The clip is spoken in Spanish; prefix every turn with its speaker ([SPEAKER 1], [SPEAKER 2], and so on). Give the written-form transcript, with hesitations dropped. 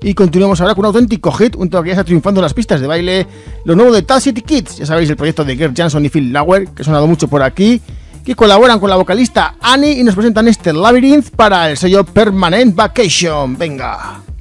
[SPEAKER 1] Y continuamos ahora con un auténtico hit, un tema que ya está triunfando en las pistas de baile, lo nuevo de Tall City Kids, ya sabéis, el proyecto de Gert Jansson y Phil Lauer, que ha sonado mucho por aquí, que colaboran con la vocalista Annie y nos presentan este Labyrinth para el sello Permanent Vacation. Venga.